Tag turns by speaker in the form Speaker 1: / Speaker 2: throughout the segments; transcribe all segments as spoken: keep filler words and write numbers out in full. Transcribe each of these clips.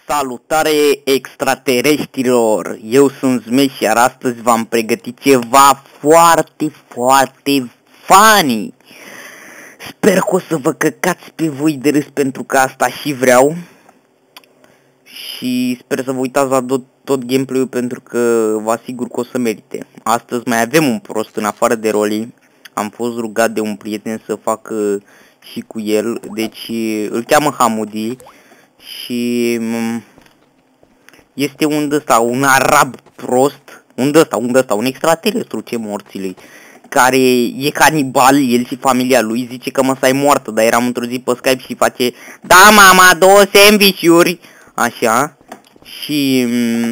Speaker 1: Salutare extraterestrilor! Eu sunt Smash, iar astăzi v-am pregătit ceva foarte, foarte funny. Sper că o să vă căcați pe voi de râs, pentru că asta și vreau. Și sper să vă uitați la tot, tot gameplay-ul, pentru că vă asigur că o să merite. Astăzi mai avem un prost în afară de Rolly. Am fost rugat de un prieten să fac și cu el. Deci îl cheamă Hamudi. Și este un ăsta, un arab prost, un ăsta, un ăsta, un extraterestru, ce morțile, care e canibal, el și familia lui, zice că măsa e moartă, dar eram într-o zi pe Skype și face: da, mama, două sandwich-uri, așa, și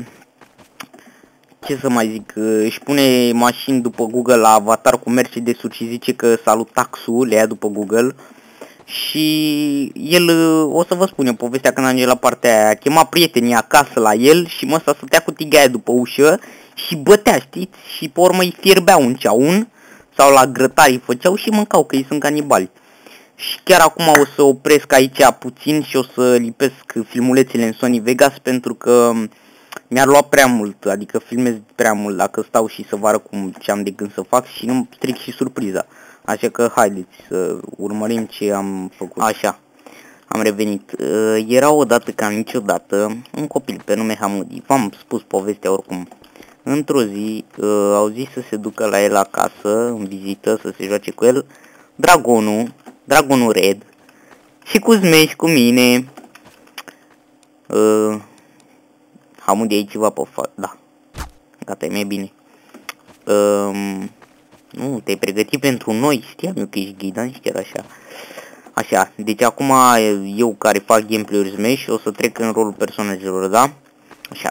Speaker 1: ce să mai zic, își pune mașini după Google la avatar cu Mercedes-uri și zice că salut taxul, le ia după Google. Și el, o să vă spun eu povestea când ajunge la partea aia, chema prietenii acasă la el și măsa stătea cu tigaia după ușă și bătea, știți? Și pe urmă îi fierbeau un ceaun sau la grătari îi făceau și mâncau, că ei sunt canibali. Și chiar acum o să opresc aici puțin și o să lipesc filmulețele în Sony Vegas, pentru că mi-ar lua prea mult, adică filmez prea mult dacă stau și să vă arăt cum ce am de gând să fac și nu stric și surpriza. Așa că haideți să urmărim ce am făcut. Așa, am revenit. Uh, era odată ca niciodată un copil pe nume Hamudi. V-am spus povestea oricum. Într-o zi uh, au zis să se ducă la el acasă, în vizită, să se joace cu el Dragonul, Dragonul Red și cu Smash, cu mine. Uh, Hamudi, ai ceva pe față? Da. Gata, e mai bine. Uh, Nu, te-ai pregătit pentru noi, știam eu că ești ghidant și chiar așa. Așa, deci acum eu care fac gameplay-uri Smash o să trec în rolul personajelor, da? Așa.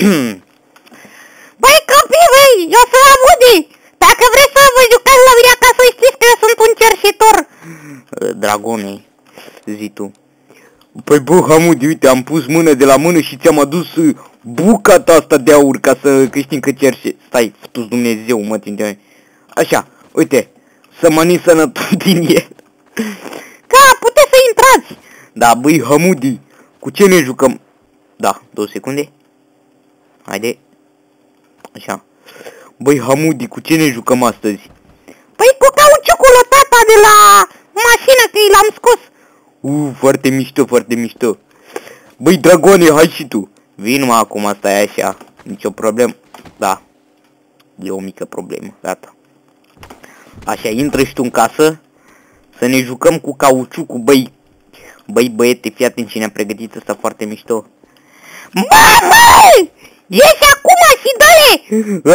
Speaker 1: Băi copii, băi, eu sunt Hamudi! Dacă vreți să vă jucați la mine acasă, știți că eu sunt un cerșitor! Dragone, zi tu. Păi bă, Hamudi, uite, am pus mână de la mână și ți-am adus bucata asta de aur ca să câștig că cerșe. Stai, fătu-ți Dumnezeu, mă, tine. Așa, uite, să mănânci sănătos din el. Ca, puteți să intrați. Da, băi, Hamudi, cu ce ne jucăm? Da, două secunde. Haide. Așa. Băi, Hamudi, cu ce ne jucăm astăzi? Păi cu cauciucul tata de la mașină, că i l-am scos. Uh, foarte mișto, foarte mișto. Băi, Dragone, hai și tu. Vin mă acum, stai așa. Nicio problemă. Da. E o mică problemă, gata. Așa, intră și tu în casă să ne jucăm cu cauciucul, băi. Băi, băiete, fii atent ce ne-a pregătit ăsta foarte mișto. Mamă! Ieși acum și dă-le!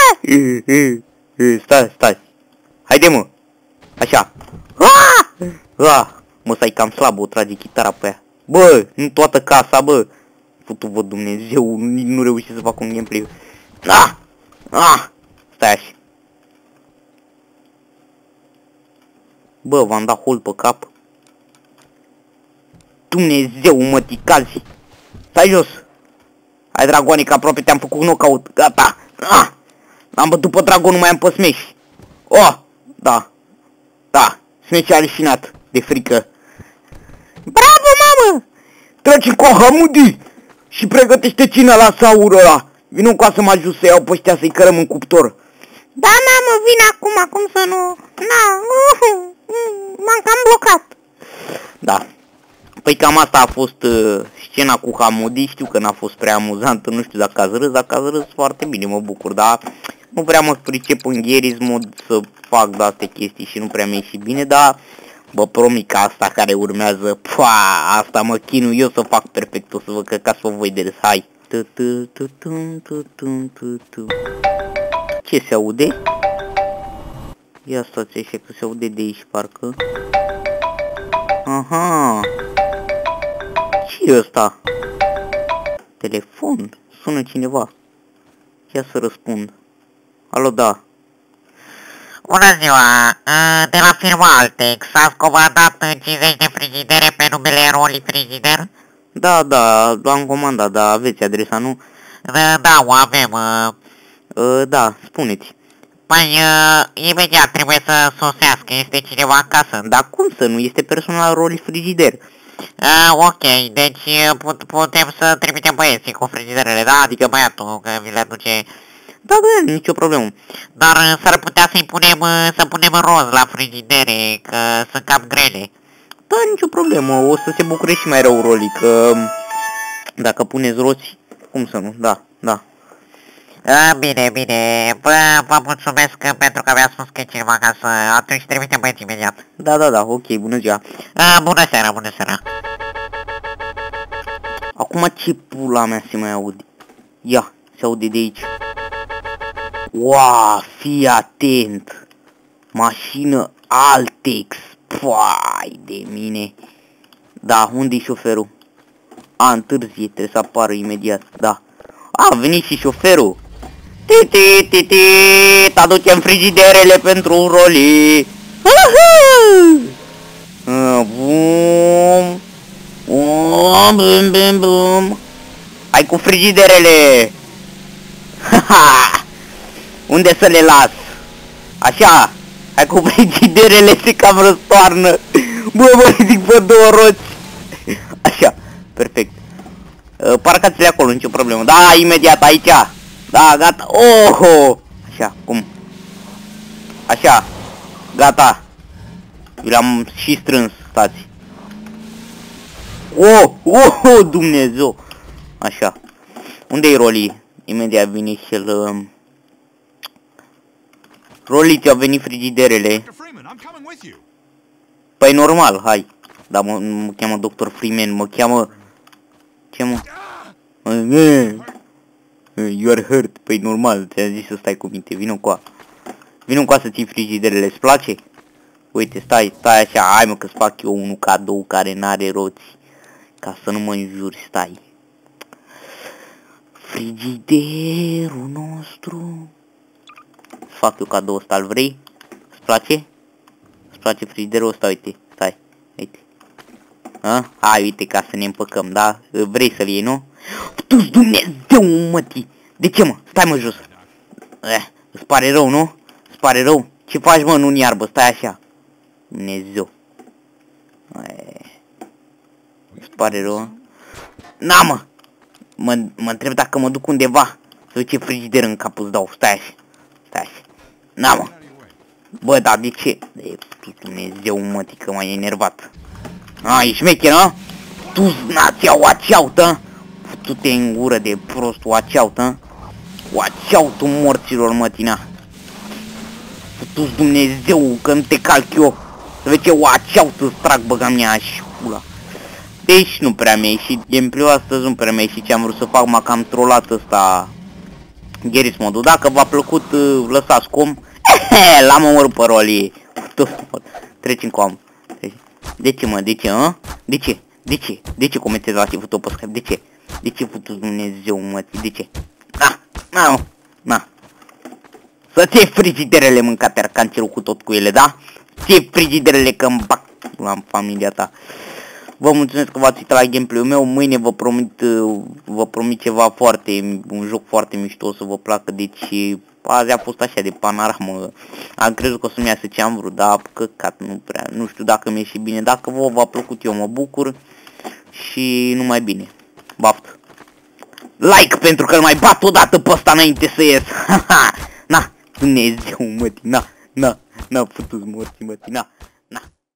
Speaker 1: Stai, stai. Haide, mă. Așa. Ah! Mă, stai cam slab, o trage chitara pe aia. Bă, nu toată casa, bă. Futu-vă Dumnezeu, nu reușesc să fac un gameplay. Ah! Ah! Stai așa. Bă, v-am dat hol pe cap. Dumnezeu, mă, ticalzi. Stai jos. Hai, Dragoane, că aproape te-am făcut knockout. Gata. Ah! L-am bătut pe Dragonul, mai am pe Smash. Oh! Da. Da. Smash a rușinat de frică. Bravo, mamă! Treci cu Hamudi și pregătește cina la saurul ăla. Vino cu să mă ajut să iau pe ăștia să-i cărăm în cuptor. Da, mamă, vin acum, cum să nu... Na, m-am cam blocat. Da. Păi cam asta a fost uh, scena cu Hamudi. Știu că n-a fost prea amuzantă, nu știu dacă ați râs, dacă ați râs foarte bine, mă bucur, dar nu prea mă pricep în gheris mod să fac de-astea chestii și nu prea mi-e și bine, dar vă promit că asta care urmează, pua, asta mă chinui eu să fac perfect, o să vă căcați pe voi de râs, hai. Ce se aude? Ia stați așa că se aude de aici parcă. Aha. Ce e ăsta? Telefon? Sună cineva. Ia să răspund. Alo, da.
Speaker 2: Bună ziua, de la firma Altex, ați comandat cincizeci de frigidere pe numele Rolly Frigider?
Speaker 1: Da, da, am comandat, da, aveți adresa, nu?
Speaker 2: Da, da, o avem.
Speaker 1: Uh, da, spuneți.
Speaker 2: Păi, uh, imediat trebuie să sosească, este cineva acasă.
Speaker 1: Dar cum să nu? Este personal Rolly Frigider.
Speaker 2: Uh, ok, deci put putem să trimitem băieții cu frigiderele, da? Adică băiatul, că mi le aduce...
Speaker 1: Da, da, nicio problemă.
Speaker 2: Dar uh, s-ar putea să-i punem, uh, să punem roz la frigidere, că sunt cam grele.
Speaker 1: Da, nicio problemă, o să se bucure și mai rău Rolly, că dacă puneți roți, cum să nu, da, da.
Speaker 2: A, bine, bine, bă, vă mulțumesc pentru că mi-a spus că e cineva acasă, atunci trimitem băieți imediat.
Speaker 1: Da, da, da, ok, bună ziua.
Speaker 2: A, bună seara, bună seara.
Speaker 1: Acum ce pula mea se mai aude? Ia, se aude de aici. Wow, fii atent. Mașină Altex. Păi de mine. Da, unde-i șoferul? A, întârzie, trebuie să apară imediat, da. A, venit și șoferul. Titi, titi, aducem frigiderele pentru Rolly. Bum. Bum, bum, bum, bum. Hai cu frigiderele. Unde să le las? Așa. Hai cu frigiderele, se cam răstoarnă. Bă, mă ridic pe două roți. Așa, perfect. Parcați-le acolo, nicio problemă. Da, imediat, aici. Da, gata. Oh! Așa, cum? Așa. Gata. Vi l-am și strâns, stați. Oh! Oh! Dumnezeu! Așa. Unde-i Rolly? Imediat vine și el... Uh... Rolly, ți-au venit frigiderele. Păi normal, hai. Dar mă, mă cheamă doctor Freeman, mă cheamă... Ce mă? You are hurt. Păi normal, ți-am zis să stai cu minte, vină cu a. Vină cu a să ții frigiderele, îți place? Uite, stai, stai așa, hai mă că-ți fac eu unul cadou care n-are roți. Ca să nu mă înjuri, stai. Frigiderul nostru. Fac eu cadou ăsta, îl vrei? Îți place? Îți place frigiderul ăsta? Uite, stai, uite. A? Hai, uite, ca să ne împăcăm, da? Vrei să-l iei, nu? Tu-ți Dumnezeu, mătii! De ce, mă? Stai, mă, jos! Eh, îți pare rău, nu? Îți pare rău? Ce faci, mă, în iarbă? Stai așa! Dumnezeu! Eh, îți pare rău? Na, mă! Mă, mă întreb dacă mă duc undeva să văd ce frigider în cap îți dau. Stai așa! Stai așa! Na, mă! Bă, dar de ce? De Dumnezeu, mătii, că m-ai enervat! A, ești șmecher, a? Tu nația watch-out-ă? Tu-te în gură de prost watch-out-ă? Watch-out-ul morților, mătina. Tu-ți Dumnezeu că nu te calc eu. Să vezi ce watch-out îți trag băga mea și pula. Deci nu prea mi-a ieșit gameplay-ul astăzi, nu prea mi-a ieșit ce am vrut să fac, m-a cam trollat ăsta Garry's Mod-ul. Dacă v-a plăcut, lăsați cum. L-am omorât pe Rolly. Trecem cu am. De ce, mă? De ce, a? De ce? De ce? De ce comentezi la ce făcut pe Skype? De ce? De ce făcut Dumnezeu, mătii? De ce? Na, na, na. Să-ți iei frigiderele mâncate arcancelul cu tot cu ele, da? Să-ți iei frigiderele că-mi bag la familia ta. Vă mulțumesc că v-ați uitat la gameplay-ul meu. Mâine vă promit, vă promit ceva foarte, un joc foarte mișto, o să vă placă. Deci azi a fost așa de panoramă. Am crezut că o să-mi iasă ce am vrut, dar căcat, nu prea, nu știu dacă mi-e și bine. Dacă vouă v-a plăcut, eu mă bucur și numai bine. Baft. Like pentru că îl mai bat odată pe ăsta înainte să ies. Na, Dumnezeu, mătii, na, na, na, putu-ți morții, mătii, na.